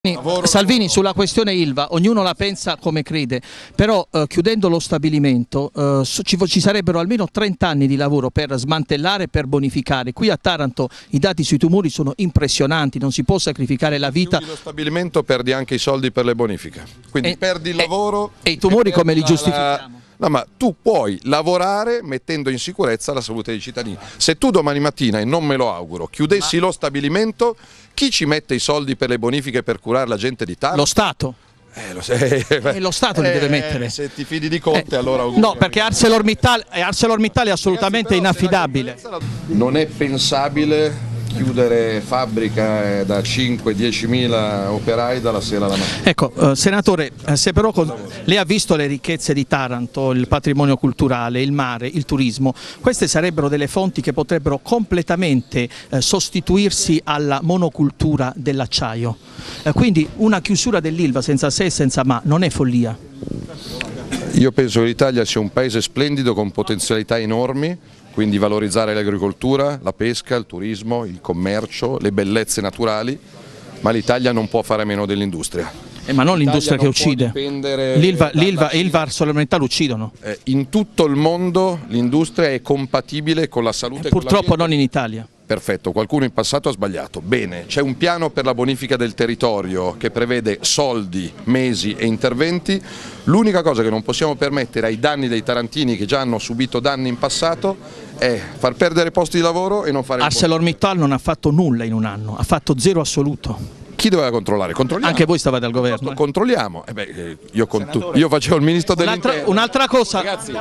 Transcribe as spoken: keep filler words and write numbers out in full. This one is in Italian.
Salvini, sulla questione Ilva ognuno la pensa come crede, però eh, chiudendo lo stabilimento eh, ci, ci sarebbero almeno trenta anni di lavoro per smantellare e per bonificare. Qui a Taranto i dati sui tumori sono impressionanti, non si può sacrificare la vita. Chiudi lo stabilimento, perdi anche i soldi per le bonifiche, quindi e, perdi il lavoro e, e i tumori e come li la, giustifichiamo? No, ma tu puoi lavorare mettendo in sicurezza la salute dei cittadini. Se tu domani mattina, e non me lo auguro, chiudessi ma... lo stabilimento, chi ci mette i soldi per le bonifiche per curare la gente di Taranto? Lo Stato. Eh, lo, eh, eh, lo Stato li deve mettere. Se ti fidi di Conte, eh, allora auguri. No, perché ArcelorMittal, ArcelorMittal è assolutamente Ragazzi, inaffidabile. Non è pensabile chiudere fabbrica da cinque diecimila operai dalla sera alla mattina. Ecco, eh, senatore, se però lei ha visto le ricchezze di Taranto, il patrimonio culturale, il mare, il turismo, queste sarebbero delle fonti che potrebbero completamente eh, sostituirsi alla monocultura dell'acciaio. Eh, quindi una chiusura dell'Ilva senza se e senza ma non è follia? Io penso che l'Italia sia un paese splendido con potenzialità enormi, quindi valorizzare l'agricoltura, la pesca, il turismo, il commercio, le bellezze naturali, ma l'Italia non può fare a meno dell'industria. Eh, ma non l'industria che uccide, l'Ilva e ArcelorMittal uccidono. Eh, in tutto il mondo l'industria è compatibile con la salute. Eh, purtroppo non in Italia. Perfetto, qualcuno in passato ha sbagliato. Bene, c'è un piano per la bonifica del territorio che prevede soldi, mesi e interventi. L'unica cosa che non possiamo permettere ai danni dei tarantini che già hanno subito danni in passato è far perdere posti di lavoro e non fare... ArcelorMittal non ha fatto nulla in un anno, ha fatto zero assoluto. Chi doveva controllare? Controlliamo. Anche voi stavate al governo. Controlliamo. Eh beh, io, io facevo il ministro dell'interno. Un'altra cosa... Ragazzi.